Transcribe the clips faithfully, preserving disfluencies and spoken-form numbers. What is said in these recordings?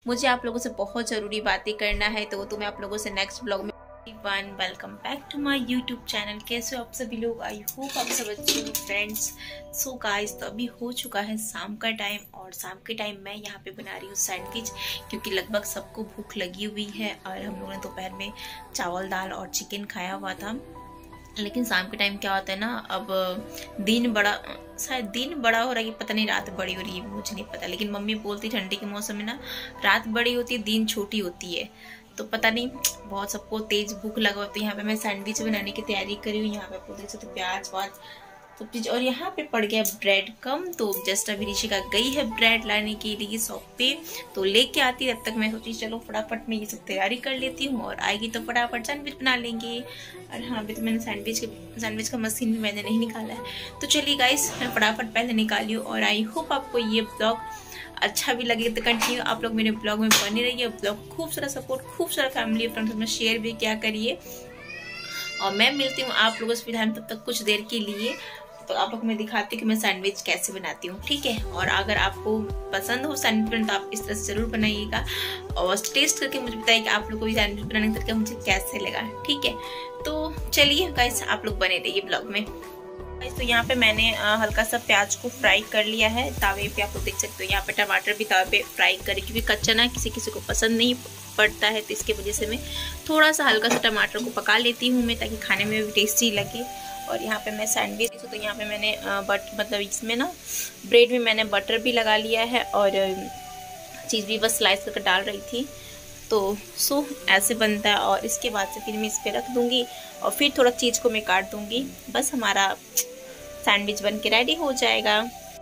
मुझे आप लोगों से बहुत ज़रूरी बातें करना है, तो वो तो मैं आप लोगों से नेक्स्ट ब्लॉग में। One welcome back to my YouTube channel. कैसे हो आप सभी लोग? आई होप आप सब अच्छे हो फ्रेंड्स। सो गाइस, तो अभी हो चुका है शाम का टाइम, और शाम के टाइम मैं यहाँ पे बना रही हूँ सैंडविच, क्योंकि लगभग सबको भूख लगी हुई है। और हम लोगों ने दोपहर में चावल दाल और चिकन खाया हुआ था। लेकिन शाम के टाइम क्या होता है ना, अब दिन बड़ा, शायद दिन बड़ा हो रहा है, पता नहीं रात बड़ी हो रही है, मुझे नहीं पता। लेकिन मम्मी बोलती ठंडी के मौसम में ना रात बड़ी होती है, दिन छोटी होती है। तो पता नहीं, बहुत सबको तेज भूख लगा होती है। यहाँ पे मैं सैंडविच बनाने की तैयारी करी हूँ। यहाँ पे आप देख सकते हो प्याज व्याज सब चीज। और यहाँ पे पड़ गया ब्रेड कम, तो जस्ट अभी ऋषिका गई है ब्रेड लाने के लिए शॉप पे, तो लेके आती है। तब तक मैं सोची चलो फटाफट में ये सब तैयारी कर लेती हूँ, और आएगी तो फटाफट सैंडविच बना लेंगे। और हाँ, अभी तो मैंने सैंडविच के सैंडविच का मशीन भी मैंने नहीं निकाला है। तो चलिए गाइस, मैं फटाफट पहले निकाली हूँ। और आई होप आपको ये ब्लॉग अच्छा भी लगे, तो कंटिन्यू आप लोग मेरे ब्लॉग में बने रहिए। ब्लॉग खूब सारा सपोर्ट, खूब सारा फैमिली फ्रेंड्स में शेयर भी क्या करिए। और मैं मिलती हूँ आप लोगों से फिलहाल तब तक कुछ देर के लिए। तो आप लोग मैं दिखाती हूँ कि मैं सैंडविच कैसे बनाती हूँ, ठीक है। और अगर आपको पसंद हो सैंडविच तो आप इस तरह से जरूर बनाइएगा, और टेस्ट करके मुझे बताइए कि आप लोग को भी सैंडविच बनाने का तरीका मुझे कैसे लगा, ठीक है। तो चलिए गाइस, आप लोग बने रहिए ब्लॉग में। तो यहाँ पे मैंने हल्का सा प्याज को फ्राई कर लिया है तावे पे, आप लोग देख सकते हो। यहाँ पे टमाटर भी तावे पे फ्राई करें, क्योंकि कच्चा ना किसी किसी को पसंद नहीं पड़ता है, तो इसके वजह से मैं थोड़ा सा हल्का सा टमाटर को पका लेती हूँ मैं, ताकि खाने में भी टेस्टी लगे। और यहाँ पे मैं सैंडविच, तो यहाँ पे मैंने बट मतलब इसमें ना ब्रेड में मैंने बटर भी लगा लिया है, और चीज़ भी बस स्लाइस करके डाल रही थी। तो सो ऐसे बनता है। और इसके बाद से फिर मैं इस पर रख दूँगी, और फिर थोड़ा चीज़ को मैं काट दूँगी। बस हमारा सैंडविच बन के रेडी हो जाएगा।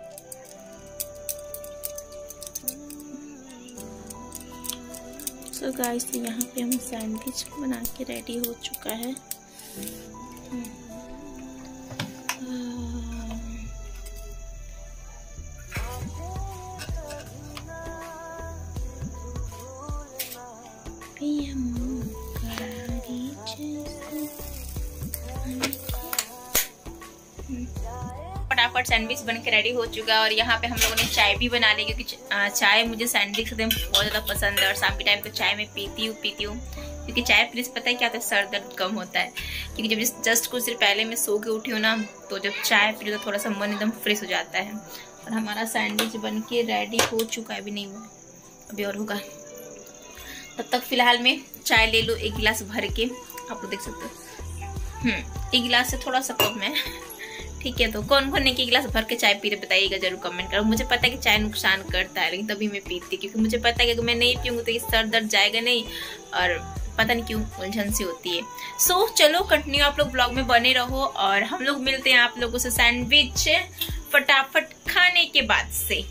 सो गाइस, तो यहाँ पे हम सैंडविच बना के रेडी हो चुका है। फटाफट सैंडविच बन के रेडी हो चुका है। और यहाँ पे हम लोगों ने चाय भी बना ली, क्योंकि चाय मुझे सैंडविच से बहुत ज़्यादा पसंद है। और शाम के टाइम तो चाय मैं पीती हूँ पीती हूँ क्योंकि चाय पीने से पता है क्या होता है, सर दर्द कम होता है। क्योंकि जब जस्ट कुछ देर पहले मैं सो के उठी हूँ ना, तो जब चाय पी तो थोड़ा सा मन एकदम फ्रेश हो जाता है। और हमारा सैंडविच बन के रेडी हो चुका है, अभी नहीं हुआ, अभी और होगा। तब तक फिलहाल मैं चाय ले लूँ एक गिलास भर के, आप लोग देख सकते हो। हम्म एक गिलास से थोड़ा सा कम है, ठीक है। तो कौन कौन एक गिलास भर के चाय पी रहे बताइएगा जरूर कमेंट करो। मुझे पता है कि चाय नुकसान करता है, लेकिन तभी मैं पीती, क्योंकि मुझे पता है कि अगर मैं नहीं पीऊँगी तो ये सर दर्द जाएगा नहीं, और पता नहीं क्यों उलझन सी होती है। सो so, चलो कंटिन्यू आप लोग ब्लॉग में बने रहो, और हम लोग मिलते हैं आप लोगों से सैंडविच फटाफट खाने के बाद से।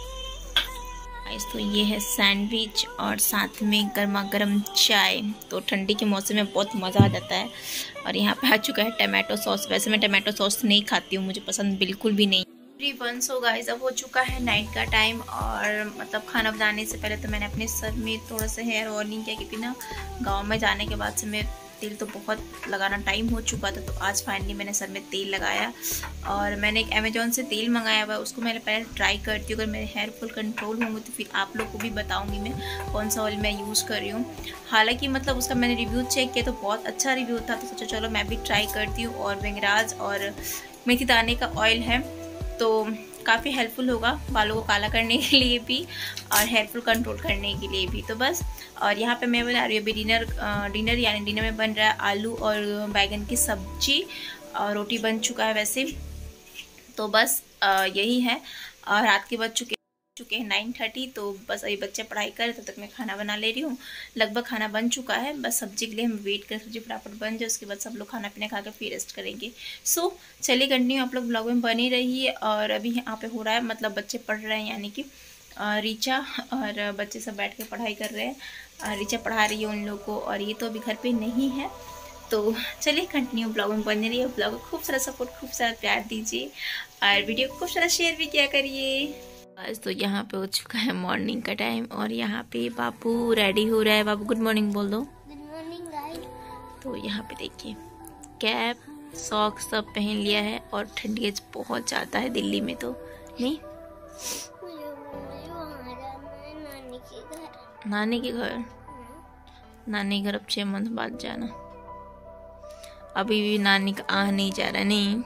तो ये है सैंडविच, और साथ में गर्मा गर्म चाय। तो ठंडी के मौसम में बहुत मज़ा आ जाता है। और यहाँ पे आ चुका है टमाटो सॉस। वैसे मैं टमाटो सॉस नहीं खाती हूँ, मुझे पसंद बिल्कुल भी नहीं। वन सो गाइस, अब हो चुका है नाइट का टाइम, और मतलब खाना बनाने से पहले तो मैंने अपने सर में थोड़ा सा हेयर ऑयलिंग किया, क्योंकि ना गाँव में जाने के बाद से मैं तेल तो बहुत लगाना टाइम हो चुका था। तो आज फाइनली मैंने सर में तेल लगाया, और मैंने एक अमेजोन से तेल मंगाया हुआ है, उसको मैंने पहले ट्राई करती हूँ। अगर मेरे हेयर फॉल कंट्रोल होंगे तो फिर आप लोग को भी बताऊंगी मैं कौन सा ऑयल मैं यूज़ कर रही हूँ। हालांकि मतलब उसका मैंने रिव्यू चेक किया तो बहुत अच्छा रिव्यू था, तो सोचा चलो मैं भी ट्राई करती हूँ। और वेंगराज और मेथी दाने का ऑयल है, तो काफ़ी हेल्पफुल होगा बालों को काला करने के लिए भी, और हेयर फॉल कंट्रोल करने के लिए भी। तो बस, और यहाँ पे मैं बना रही हूँ अभी डिनर डिनर यानी डिनर में बन रहा है आलू और बैगन की सब्जी, और रोटी बन चुका है वैसे। तो बस यही है। और रात के बज चुके चुके हैं नाइन थर्टी। तो बस अभी बच्चे पढ़ाई कर, तब तक मैं खाना बना ले रही हूँ। लगभग खाना बन चुका है, बस सब्जी के लिए हम वेट करें, सब्जी फटाफट बन जाए, उसके बाद सब लोग खाना पीना खा कर फिर रेस्ट करेंगे। सो चलिए कंटिन्यू आप लोग ब्लॉग में बनी रहिए। और अभी यहाँ पे हो रहा है, मतलब बच्चे पढ़ रहे हैं, यानी कि रीचा और बच्चे सब बैठ के पढ़ाई कर रहे हैं। रीचा पढ़ा रही है उन लोग को, और ये तो अभी घर पर नहीं है। तो चलिए कंटिन्यू ब्लॉग में बने रहिए। ब्लॉग को खूब सारा सपोर्ट, खूब सारा प्यार दीजिए, और वीडियो को खूब सारा शेयर भी किया करिए। आज तो यहाँ पे हो चुका है मॉर्निंग का टाइम, और यहाँ पे बाबू रेडी हो रहा है। बाबू गुड मॉर्निंग बोल दो। Good morning guys. तो यहाँ पे देखिए कैप सॉक्स सब पहन लिया है, और ठंडी बहुत ज़्यादा है दिल्ली में, तो नहीं नानी के घर, नानी घर अब छह मंथ बाद जाना। अभी भी नानी का आ नहीं जा रहा, नहीं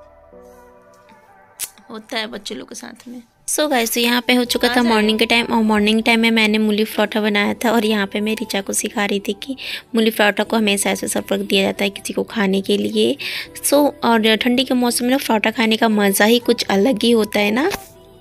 होता है बच्चे लोग के साथ में। सो so गाइस, तो यहाँ पे हो चुका था मॉर्निंग के टाइम, और मॉर्निंग टाइम में मैंने मूली पराठा बनाया था। और यहाँ पे मैं रिचा को सिखा रही थी कि मूली पराठा को हमेशा ऐसे सर्व दिया जाता है किसी को खाने के लिए। सो so, और ठंडी के मौसम में ना पराठा खाने का मज़ा ही कुछ अलग ही होता है ना।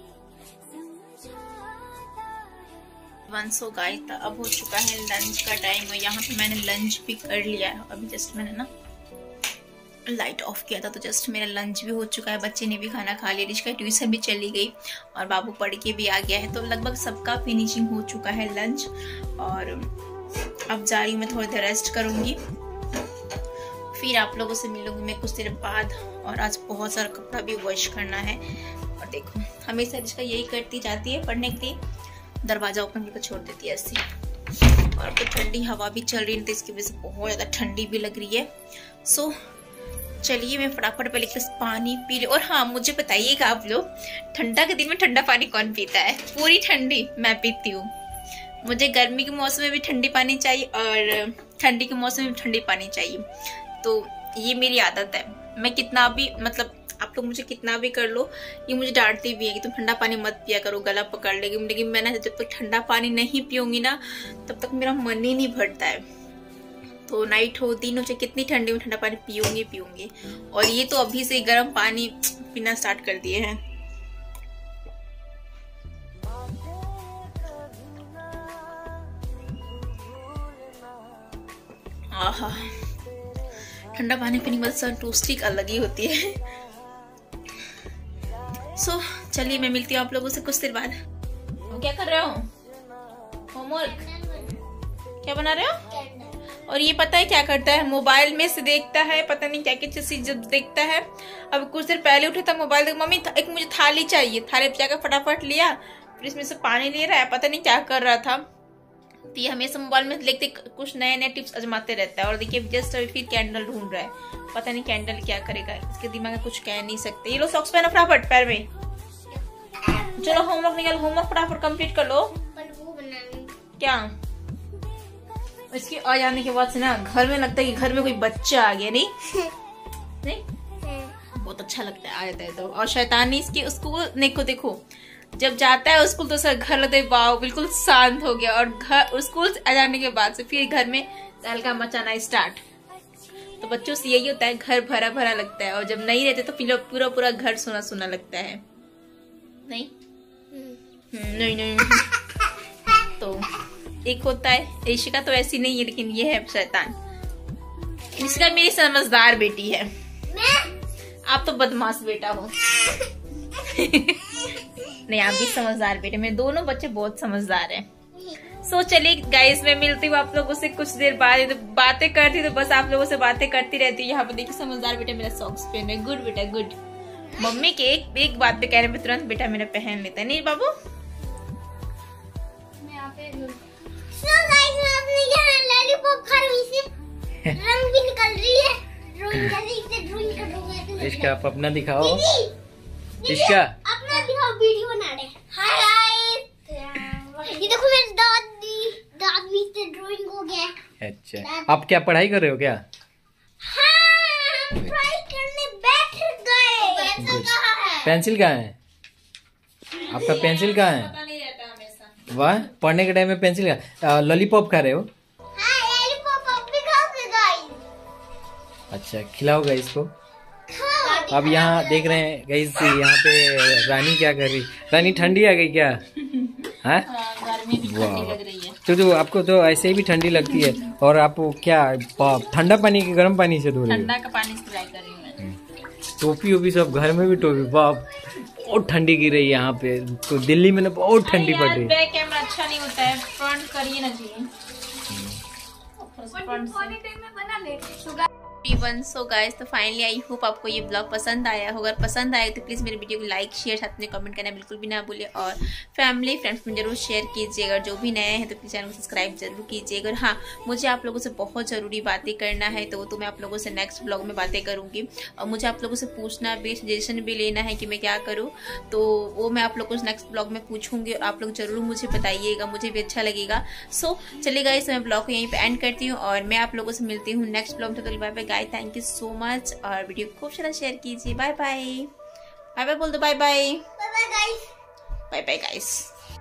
सो गाइस, अब हो चुका है लंच का टाइम, और यहाँ पे मैंने लंच भी कर लिया है। अभी जस्ट मैंने ना लाइट ऑफ किया था, तो जस्ट मेरा लंच भी हो चुका है। बच्चे ने भी खाना खा लिया, रिश्का ट्यूशन भी चली गई, और बाबू पढ़ के भी आ गया है। तो लगभग सबका फिनिशिंग हो चुका है लंच। और अब जा रही हूँ मैं, थोड़ी देर रेस्ट करूँगी, फिर आप लोगों से मिलूंगी मैं कुछ देर बाद। और आज बहुत सारा कपड़ा भी वॉश करना है। और देखो, हमेशा रिश्का यही करती जाती है पढ़ने के लिए, दरवाजा ओपन करके छोड़ देती है ऐसी। और तो ठंडी हवा भी चल रही है, तो इसकी वजह से बहुत ज़्यादा ठंडी भी लग रही है। सो चलिए मैं फटाफट पहले एक पानी पी लूं। और हाँ, मुझे बताइएगा आप लोग, ठंडा के दिन में ठंडा पानी कौन पीता है? पूरी ठंडी मैं पीती हूँ। मुझे गर्मी के मौसम में भी ठंडी पानी चाहिए, और ठंडी के मौसम में भी ठंडी पानी चाहिए। तो ये मेरी आदत है। मैं कितना भी, मतलब आप लोग मुझे कितना भी कर लो, ये मुझे डांटती भी है कि तुम ठंडा पानी मत पिया करो, गला पकड़ लेगी। लेकिन मैं ना जब तक ठंडा पानी नहीं पीऊंगी ना, तब तक मेरा मन ही नहीं भरता है। तो नाइट हो, दिन हो, चाहे कितनी ठंडी में ठंडा पानी पीऊंगी पीऊंगी। और ये तो अभी से गर्म पानी पीना स्टार्ट कर दिए हैं। आहा, ठंडा पानी पीने के बाद संतुष्टि अलग ही होती है। सो so, चलिए मैं मिलती हूँ आप लोगों से कुछ देर बाद। क्या कर रहे हो? होमवर्क क्या बना रहे हो? और ये पता है क्या करता है? मोबाइल में से देखता है, पता नहीं क्या क्या चीज देखता है। अब कुछ देर पहले उठा था, मोबाइल देख, मम्मी एक मुझे थाली चाहिए। थाली पे जाकर फटाफट लिया, फिर इसमें से पानी ले रहा है, पता नहीं क्या कर रहा था। तो ये हमेशा मोबाइल में देखते कुछ नए नए टिप्स आजमाते रहता है। और देखिए जस्ट अभी फिर कैंडल ढूंढ रहा है, पता नहीं कैंडल क्या करेगा। इसके दिमाग में कुछ कह नहीं सकते। ये लो सॉक्स पहना फटाफट पैर में। चलो होमवर्क निकाल, होमवर्क फटाफट कंप्लीट कर लो। क्या इसके आ जाने के बाद से ना घर में लगता है कि घर में कोई बच्चा आ गया। नहीं नहीं बहुत अच्छा लगता है, आ जाता है तो। और शैतानी इसकी स्कूल देखो देखो, जब जाता है स्कूल तो सर घर लगता है वाव बिल्कुल शांत हो गया। और घर स्कूल आ जाने के बाद से फिर घर में तहलका मचाना स्टार्ट। तो बच्चों से यही होता है, घर भरा भरा लगता है। और जब नहीं रहते तो फिर पूरा पूरा घर सुना सुना लगता है। नहीं नहीं नहीं तो एक होता है, ऋषिका तो ऐसी नहीं है, लेकिन ये है शैतान। ऋषिका मेरी समझदार बेटी है, आप तो बदमाश बेटा हो। नहीं, आप भी समझदार बेटे, मेरे दोनों बच्चे बहुत समझदार हैं। सो so, चलिए गाइस, मैं मिलती हूँ आप लोगों से कुछ देर बाद। तो बातें करती तो बस आप लोगों से बातें करती रहती हूँ। यहाँ पे देखिए समझदार बेटा मेरा सॉक्स पहन है। गुड बेटा गुड। मम्मी के एक एक बात पे कहने पे तुरंत बेटा मेरा पहन लेता है। नहीं बाबू, रंग भी निकल रही है, ड्राइंग कर रही है, ड्राइंग कर रही है। इसका आप अपना दिखाओ, इसका अपना दिखाओ, वीडियो बना रहे। हाय गाइस, ये देखो मेरे दादी दादी से ड्राइंग हो गया। अच्छा, आप क्या पढ़ाई कर रहे हो क्या? हाँ, हम पढ़ाई करने बैठ गए। पेंसिल कहाँ है? पेंसिल कहाँ है? आपका पेंसिल कहाँ है? पता नहीं रहता हमेशा। वाह, पढ़ने के टाइम में पेंसिल का लॉलीपॉप खा रहे हो? अच्छा, खिलाओ गाइस को। अब यहाँ देख रहे हैं गाइस, यहाँ पे रानी क्या कर रही। रानी ठंडी आ गई क्या? हाँ, गर्मी भी ठंडी लग रही है। तो, तो आपको तो ऐसे ही भी ठंडी लगती है। और आप क्या ठंडा पानी के गर्म पानी से धो रहे हो? ठंडा का पानी से ट्राई कर रही हूँ मैं। टोपी ओपी सब घर में भी टोपी। बाप, बहुत ठंडी गिर रही है यहाँ पे। तो दिल्ली में ना बहुत ठंडी पड़ रही है। बैक कैमरा अच्छा नहीं होता है, फ्रंट करिए ना जी। वन सो गाइस, तो फाइनली आई होप आपको ये ब्लॉग पसंद आया होगा। अगर पसंद आया तो प्लीज़ मेरे वीडियो को लाइक शेयर साथ में कमेंट करना बिल्कुल भी ना भूलिए, और फैमिली फ्रेंड्स में जरूर शेयर कीजिएगा। और जो भी नए हैं तो प्लीज़ चैनल को सब्सक्राइब जरूर कीजिएगा। और हाँ, मुझे आप लोगों से बहुत ज़रूरी बातें करना है, तो तो मैं आप लोगों से नेक्स्ट ब्लॉग में बातें करूँगी। और मुझे आप लोगों से पूछना भी, सजेशन भी लेना है कि मैं क्या करूँ, तो वो मैं आप लोगों से नेक्स्ट ब्लॉग में पूछूंगी और आप लोग जरूर मुझे बताइएगा, मुझे भी अच्छा लगेगा। सो चलिए गाइस, मैं ब्लॉग को यहीं पे एंड करती हूँ और मैं आप लोगों से मिलती हूँ नेक्स्ट ब्लॉग में। तो bye bye guys, thank you so much, और वीडियो को खूब सारा शेयर कीजिए। बाय बाय, बाय बाय बोल दो, bye bye, bye bye guys, bye bye guys.